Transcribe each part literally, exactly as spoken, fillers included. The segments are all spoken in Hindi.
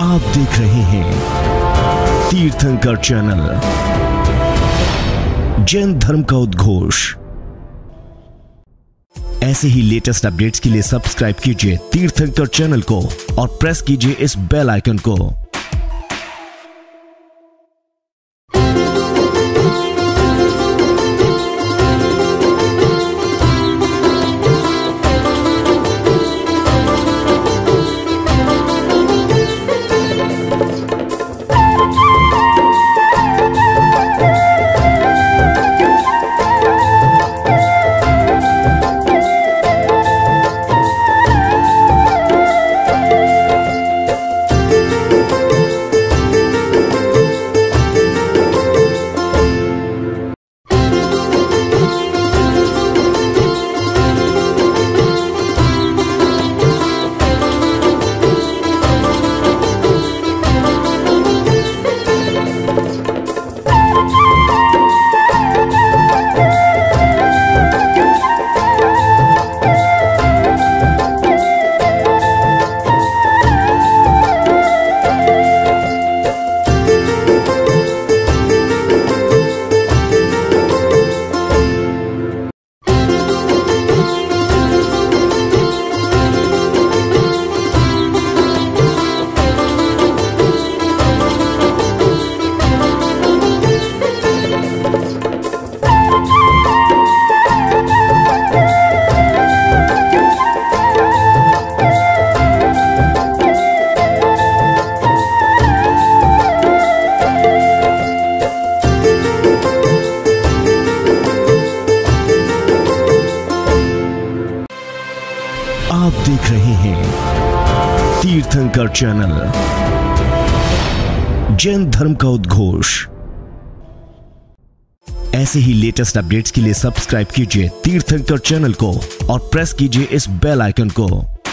आप देख रहे हैं तीर्थंकर चैनल, जैन धर्म का उद्घोष। ऐसे ही लेटेस्ट अपडेट्स के लिए सब्सक्राइब कीजिए तीर्थंकर चैनल को और प्रेस कीजिए इस बेल आइकन को। आप देख रहे हैं तीर्थंकर चैनल, जैन धर्म का उद्घोष। ऐसे ही लेटेस्ट अपडेट्स के लिए सब्सक्राइब कीजिए तीर्थंकर चैनल को और प्रेस कीजिए इस बेल आइकन को।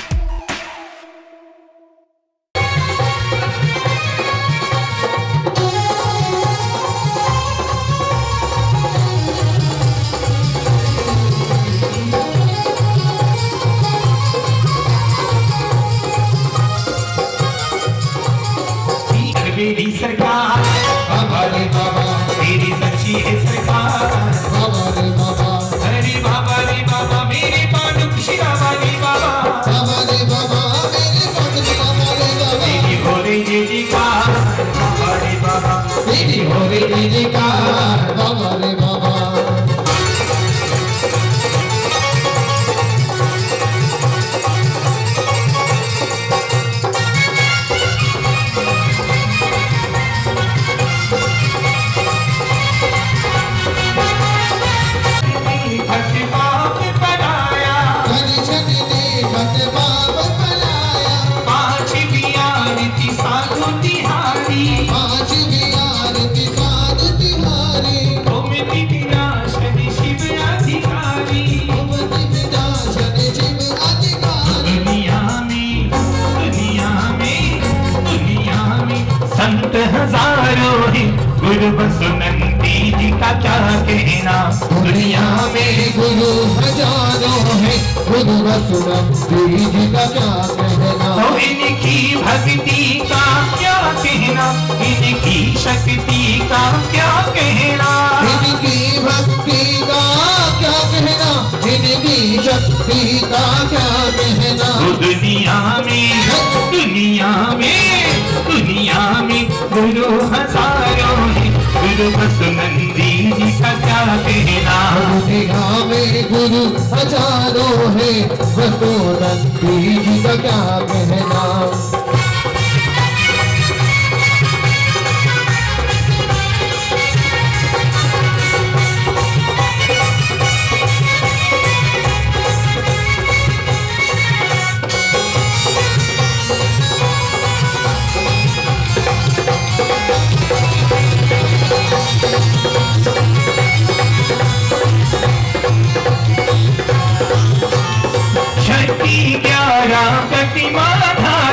मेरी सरकार बाबा रे बाबा, मेरी सच्ची है सरकार बाबा रे बाबा, अरे बाबा रे बाबा मेरे पान खुशियाँ वाली बाबा, बाबा रे बाबा मेरे पान खुशियाँ वाली बाबा, मेरी हो रे जय जयकार बाबा रे बाबा, मेरी हो रे जय जयकार बाबा रे बाबा। संत हजारों है गुरु बसुनंदी जी का क्या कहना, दुनिया में गुरु हजारों है गुरु बसुनंदी जी का क्या कहना। तो इनकी भक्ति का क्या कहना, इनकी शक्ति का क्या कहना, इनकी भक्ति का क्या कहना, इनकी शक्ति का क्या कहना। दुनिया में दुनिया में दुनिया में गुरु हजारों है गुरु बसुनंदी जी का क्या कहना। दुनिया में गुरु हजारों है बसुनंदी जी का क्या कहना। शक्ति ग्यारह प्रतिमा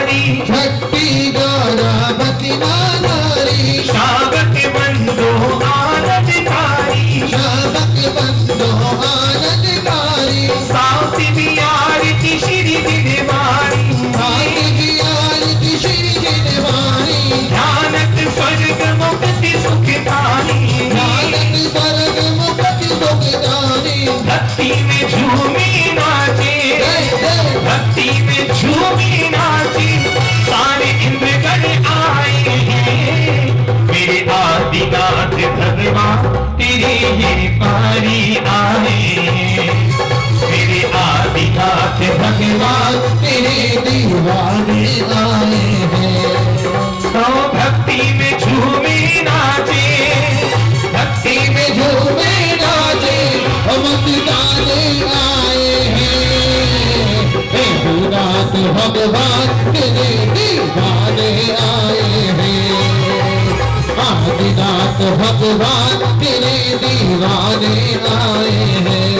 आए हैं। तो भक्ति में झूमे नाचे, भक्ति में झूमे नाचे मस्ताने आए हैं। रात भगवान तेरे दीवाने आए हैं। आज रात भगवान तेरे दीवाने आए हैं।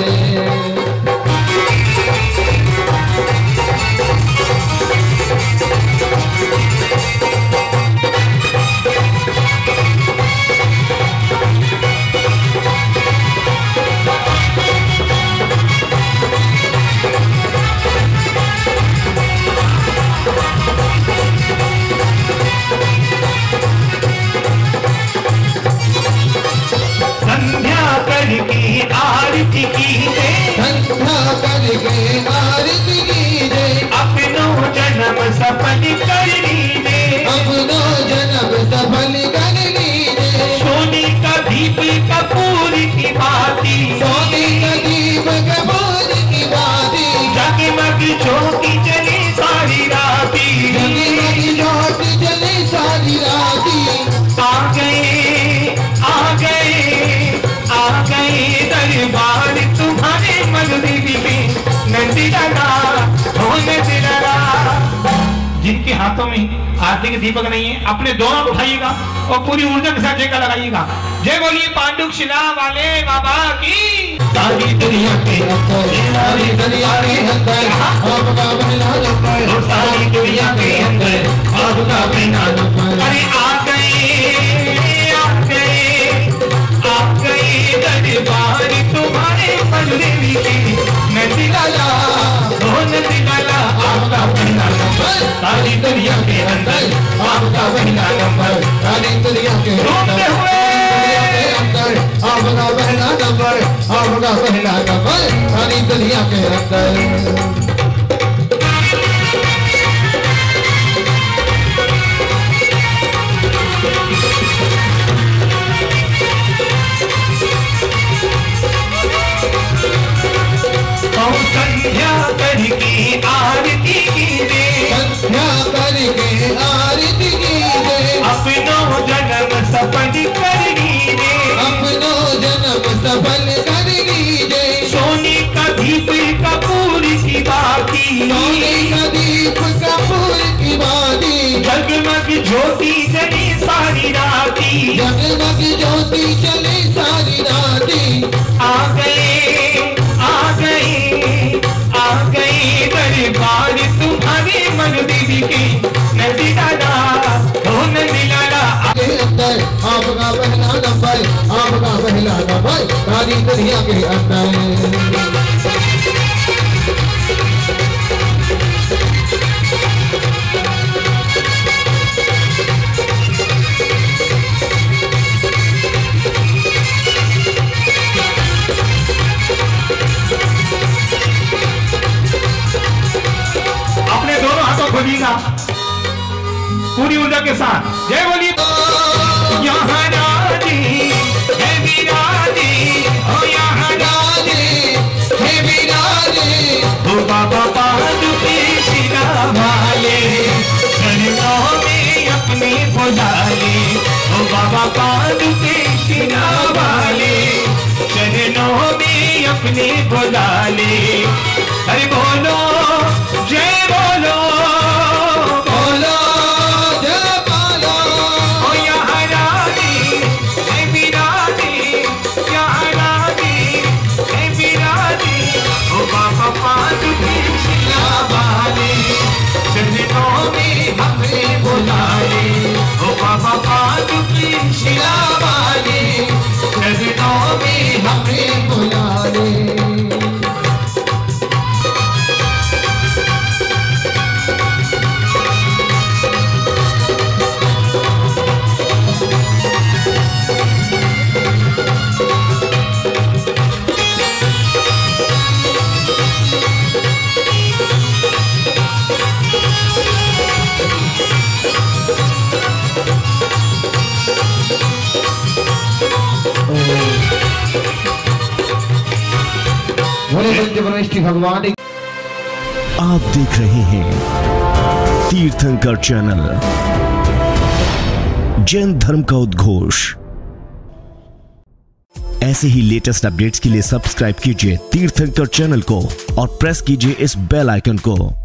आरती कीजे, संध्या करके आरती कीजे, अपनो जन्म सफल कर लीजे, अपनो जन्म सफल कर लीजे। सोने का दीप कपूर की बाती, सोने का दीप कपूर की बाती, जगमग ज्योति जले सारी राती, जगमग ज्योति जले सारी राती। आ गए आ गए आ गए दरबार तुम्हारे मगरी में, नंदीलाला हो नंदीलाला। जिनके हाथों में आरती के दीपक नहीं है, अपने दोनों उठाइएगा और पूरी ऊर्जा के साथ जयकार लगाइएगा। जय बोलिए पांडुक शिला वाले बाबा की। सारी दुनिया के अंदर, सारी दुनिया के अंदर आपका पहला नंबर, सारी दुनिया के अंदर आपका पहला नंबर। अरे आ गए आ गए आ गए दरबार तुम्हारे मगरी की, नंदीलाला हो नंदीलाला आपका पहला नंबर। सारी दुनिया के अंदर आपका पहला नंबर, सारी दुनिया के अंदर अंदर आपका पहला नंबर, आपका पहला नंबर सारी दुनिया के अंदर। संध्या करके आरती कीजे, संध्या करके आरती कीजे, अपनो जन्म सफल कर लीजे, अपनो जन्म सफल कर लीजे। सोने का दीप कपूर की बाती, सोने का दीप कपूर की बाती, जगमग ज्योति जली सारी राती, जगमग ज्योति चले सारी राती। आ गए आ गए आ गए दरबार तुम्हारे मगरी के, नंदीलाला हो नंदीलाला। के अंदर आपका पहला नंबर, आपका पहला नंबर सारी दुनिया के अंदर। अपने दोनों हाथों खोलिएगा पूरी ऊर्जा के साथ। जय बोलिए यहाँ राजी है विराजी, ओ यहाँ राजे हे विराजे, ओ बाबा पादुके शिला वाले, चरणों में अपने बुला ले, ओ बाबा पादुके शिला वाले, चरणों में अपने बुला ले। अरे बोलो जय बोलो बोलो जय बोलो, ओ यहाँ रानी है विरानी, यहाँ रानी है विरानी, ओ बाबा पादुके शिला वाले, चरणों में हमें बुला ले, ओ बाबा पादुके शिला वाले, चरणों में हमें बुला ले। भोले भगवान आप देख रहे हैं तीर्थंकर चैनल, जैन धर्म का उद्घोष। ऐसे ही लेटेस्ट अपडेट्स के लिए सब्सक्राइब कीजिए तीर्थंकर चैनल को और प्रेस कीजिए इस बेल आइकन को।